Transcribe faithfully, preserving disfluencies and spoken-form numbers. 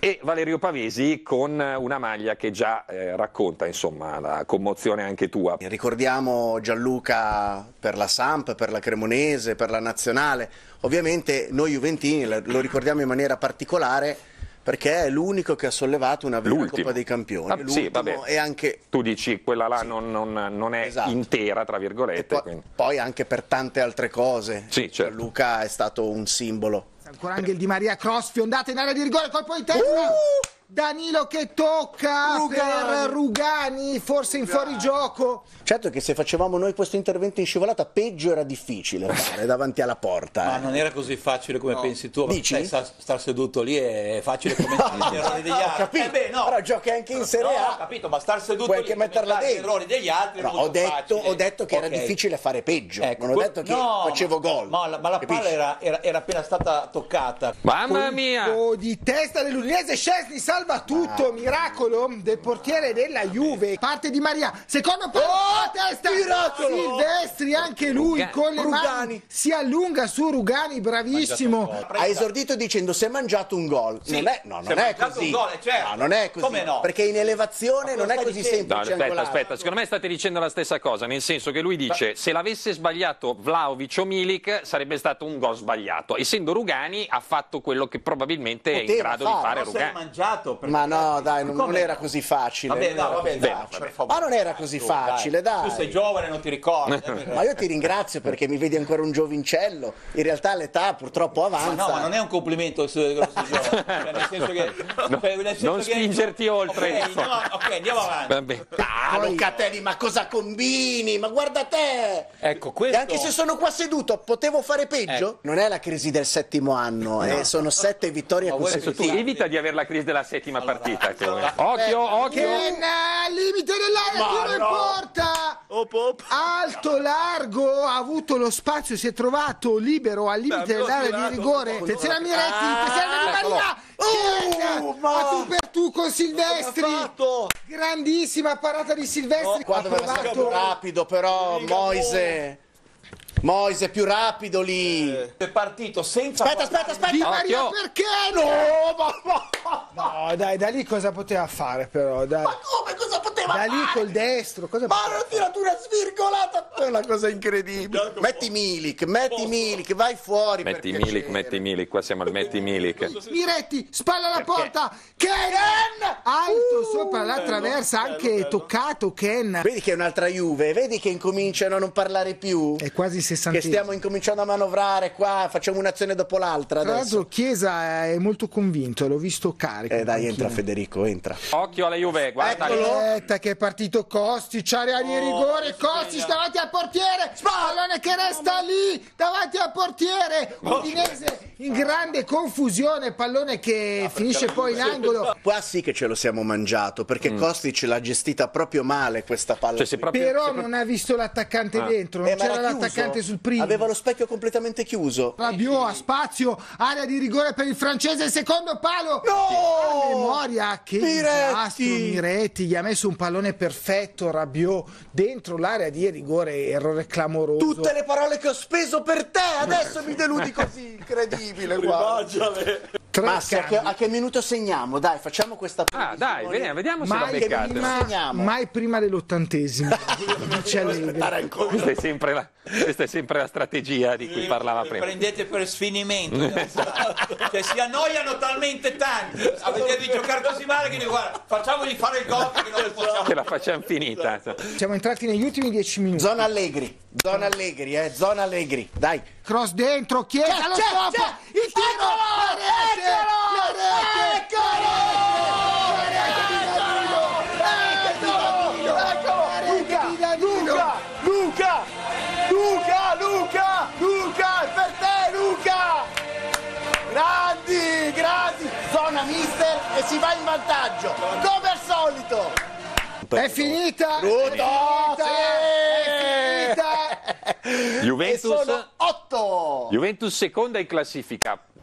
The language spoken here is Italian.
E Valerio Pavesi con una maglia che già eh, racconta insomma la commozione anche tua. Ricordiamo Gianluca per la Samp, per la Cremonese, per la Nazionale. Ovviamente noi juventini lo ricordiamo in maniera particolare perché è l'unico che ha sollevato una vera Coppa dei Campioni. Ah, sì, vabbè. E anche... Tu dici quella là sì. non, non, non è esatto. intera, tra virgolette. E poi, poi anche per tante altre cose. Sì, certo. Gianluca è stato un simbolo. Ancora Angel Di Maria, cross, fiondata in area di rigore, colpo di testa. Uh! Danilo che tocca Rugani. per Rugani, forse in fuorigioco. Certo che se facevamo noi questo intervento in scivolata peggio era difficile fare davanti alla porta. Ma eh. non era così facile come no. pensi tu. Dici? Star, star seduto lì è facile come gli errori degli altri. Capito? Eh beh, no. Però giochi anche in Serie A. No, ho capito, ma star seduto puoi lì anche metterla dentro. Gli errori degli altri no, è molto ho detto, facile. ho detto che okay. era difficile fare peggio. Ecco, non ho detto che no, facevo gol. Ma, ma, ma la palla era, era, era appena stata toccata. Mamma mia! Colpo di testa dell'Udinese, Szczesny salva tutto, ah. miracolo del portiere della Juve. Parte Di Maria, secondo palo, oh, testa, miracolo! Silvestri anche lui Ruga con le Rugani. mani si allunga su Rugani, bravissimo. Ha esordito dicendo si è mangiato un gol. Sì, non è, no, non è così. Un gol, certo. No, non è così. Come no? Perché in elevazione non è così No, semplice. aspetta, angolare. aspetta, secondo me state dicendo la stessa cosa, nel senso che lui dice se l'avesse sbagliato Vlahovic o Milik sarebbe stato un gol sbagliato. Essendo Rugani ha fatto quello che probabilmente Poteva è in grado fare. di fare Ma Rugani. mangiato Ma no, dai, non, non era così facile. Vabbè, no, vabbè, dai, vabbè. per favore. Ma non era così Tu, facile, dai. Tu sei giovane, non ti ricordi. Ma io ti ringrazio perché mi vedi ancora un giovincello. In realtà l'età purtroppo avanza. Ma no, ma non è un complimento essere grossi giovani. Cioè, nel senso che, No, cioè, nel senso non che... spingerti oltre. Ok, andiamo, ok, andiamo avanti. Vabbè. Ah, Locatelli, ma cosa combini? Ma guarda te! Ecco, questo... E anche se sono qua seduto, potevo fare peggio? Ecco. Non è la crisi del settimo anno, No. eh, sono sette vittorie Ma vuoi Adesso tu consecutive. evita di avere la crisi della settima Allora, partita. Che... allora. Occhio, occhio! Ken al limite dell'area, Ma tiro in no. porta. Op, op. Alto, largo, ha avuto lo spazio, si è trovato libero al limite dell'area di rigore. Attenzione a Miretti, attenzione a Di Maria. Oh, Ken, ma- a tu per tu con Silvestri. Grandissima parata di Silvestri. Qua ha doveva essere più provato. rapido però, Moise. Moise più rapido lì. È partito senza... Aspetta, aspetta, aspetta. Di Maria, Occhio. perché No, no? ma, ma, ma, No, dai, da lì cosa poteva fare però? Dai. ma come cosa poteva Da fare? lì col destro, cosa Ma poteva hanno tirato una svirgolata, è una cosa incredibile. Metti Milik, metti Milik, vai fuori. per Metti piacere. Milik, metti Milik, qua siamo al metti Milik. Miretti, spalla alla porta. Ken! Alto Uh, sopra la traversa, anche toccato Ken. Vedi che è un'altra Juve, vedi che incominciano a non parlare più. È quasi Che sessanta. stiamo incominciando a manovrare qua, facciamo un'azione dopo l'altra Tra adesso. l'altro Chiesa è molto convinto, l'ho visto carico. Eh dai, in entra panchina. Federico, entra. Occhio alla Juve, guarda lì. Eccolo. Aspetta che è partito Kostic, area di rigore, Kostic davanti al portiere, pallone che resta lì davanti al portiere, Udinese in grande confusione, pallone che finisce poi in angolo. Qua sì che ce lo siamo mangiato, perché Mm. Kostic l'ha gestita proprio male questa palla. Cioè, se qui. proprio- Però se proprio- non ha visto l'attaccante Ah. dentro, non Eh, ma c'era era chiuso. l'attaccante sul primo. Aveva lo specchio completamente chiuso. Rabiot a spazio, area di rigore per il francese, secondo palo. No! A memoria, che Miretti! disastro, Miretti gli ha messo un pallone perfetto, Rabiot dentro l'area di rigore, errore clamoroso. Tutte le parole che ho speso per te, adesso mi deludi così, incredibile, guarda. Tre Massi, a che, cambi. a che minuto segniamo? Dai, facciamo questa Ah, dai, vediamo, vediamo se la Mai beccate. prima, segniamo. mai prima dell'ottantesimo. Dice Allegri. Questa è sempre la, questa è sempre la strategia di cui parlava prima. Prendete per sfinimento. Cioè si annoiano talmente tanti. Avete di giocare così male che dico, guarda, facciamogli fare il gol che non lo possiamo. Che la facciamo finita. Siamo entrati negli ultimi dieci minuti. Zona Allegri, zona Allegri, eh, zona Allegri, dai. Cross dentro, Chiesa, C'è, lo c'è, stop, c'è! il tiro, la rete, la rete, Luca, Luca, Luca, Luca, Luca, è per te Luca! Grandi, grandi, zona mister e si va in vantaggio, come al solito! È finita, Brutto, è finita, è finita. E Juventus, sono otto! Juventus seconda in classifica.